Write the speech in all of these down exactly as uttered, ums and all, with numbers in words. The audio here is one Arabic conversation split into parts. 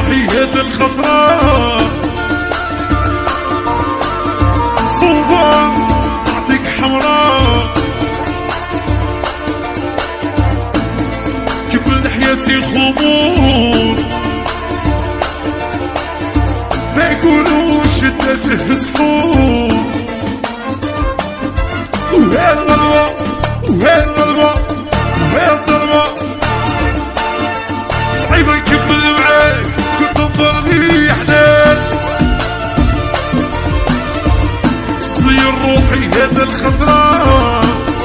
روحي هاد الخطرة صوفان نعطيك حمراء كمل حياتي خمور ما يقولوش شدته سحور وهي الغلوة وهي الغلوة وهي الضربة صعيبة نكمل معاك كنت نظر لي حداد صير روحي هذا الخطرة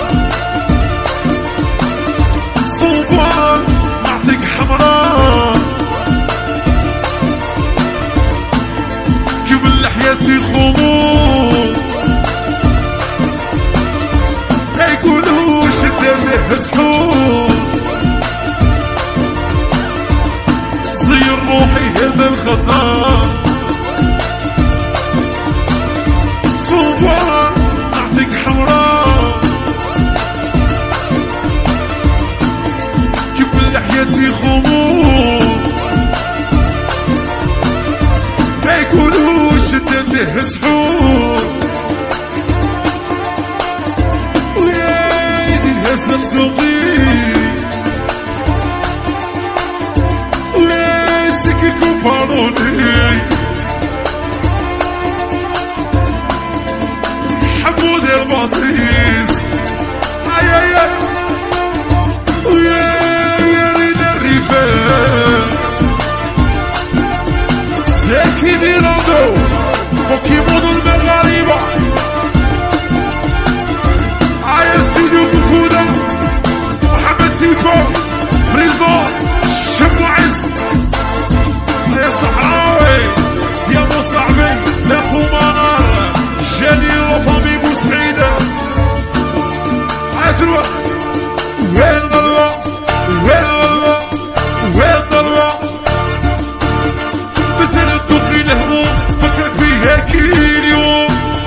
صوفان نعطيك حمراء كمل حياتي خمور ما يقولوش الدم سحور صير روحي هذا الخطر صوفان نعطيك حمراء كمل حياتي خمور ما يقولوش الدم سحور زلزلي ويسكي كوباروني حمود البصيص اي اي اي ويا يا رينا الريفان ساكي دي راندو بوكيمون المغاربة عايا استوديو بفودة بريزون شم وعز يا صحراوي يا مو صاحبي يا خو منار جاني وفامي بوسعيدة عاتروا وين غلوة وين غلوة وين ضلوة بزين الدخي الهموم فكرك فيها كل يوم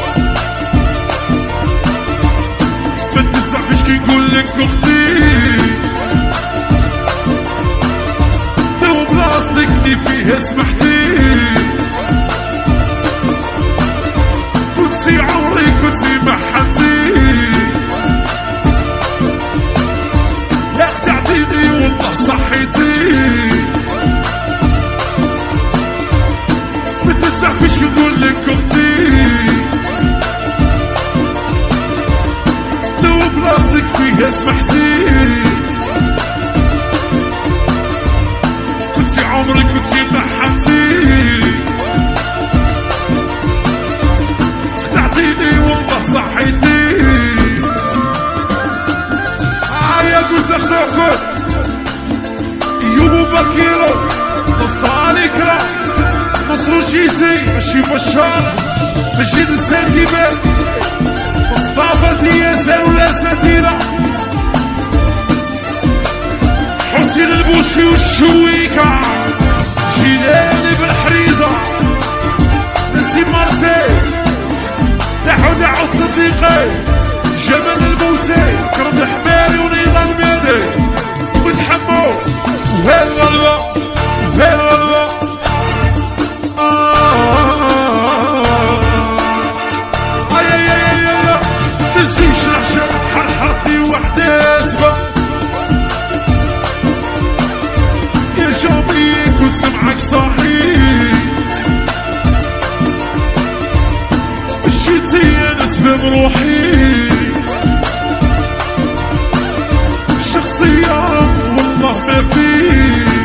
ما تزعفش كي نقولك اختي بلاستيك فيه سمحتي كنتي عمري كنتي محنتي لا خدعتيني والله صحيتي ما تزعفيش نقولك اختي لو بلاستيك فيه سمحتي عمرك كنتي محنتي خدعتيني والله صحيتي عيا قوزك زاكر يومو باكيرو نصاني كرا نصرو جيزي ماشي بشار مجيد السنتيمات مصطفى ديازر ولا ساتيرة حسين البوشي والشويكة جيلاني بالحريزة نسي مارسي دعو دعو صديقي جمال البوسي كرم الحماري ونظام ميدي وتحمو وهي الغلوة وهي الغلوة اي اي اي اي تنسيش العشاء حرحرتني وحدة سبا يا جامي كنت معاك صاحي مشيتي انا سبب روحي شخصية والله ما فيك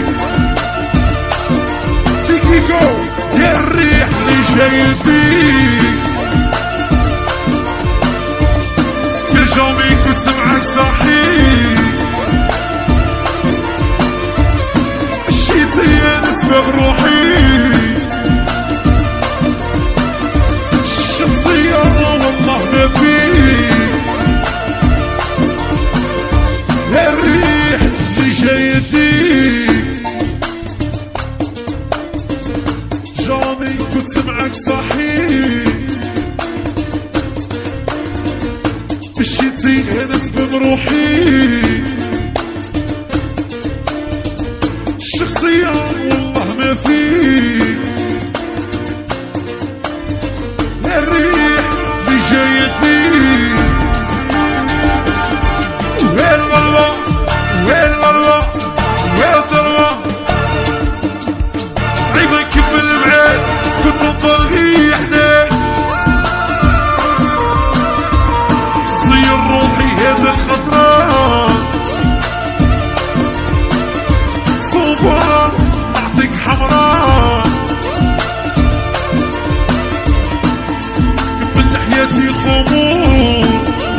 سيكيكو يا الريح اللي جاي بيك يا جامي كنت معاك صاحي مشيتي انا سبب روحي الشخصية والله ما فيك الريح اللي جاي يديك جامي كنت معاك صحيح مشيتي انا سبب روحي الشخصية والله ما فيه الريح اللي جايتني وين الغلوة وين الغلوة وين الثروة صعيب نكمل معاك في المنظر غير حداك صير روحي هذا الخطرة صوبها نعطيك حمراء قبل حياتي خمور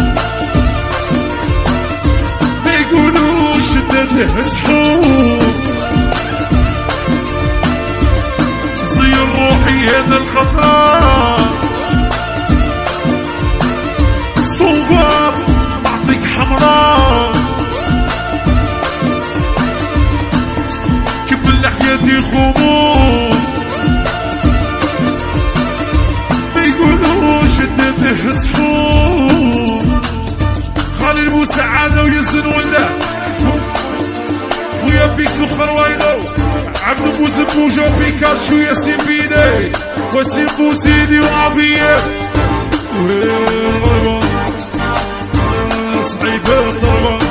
ما يقولوش شدته سحور صير روحي هذا الخطرة صوبها نعطيك حمراء حياتي خمور ما يقولوش شدته سحور خالي المساعدة ويزن ولا خويا فيك سخر وينو عبد بوز بوجو بيكاشو ياسين بيدي وسيم بوزيدي وعافية وين الغربة صعيبة الضربة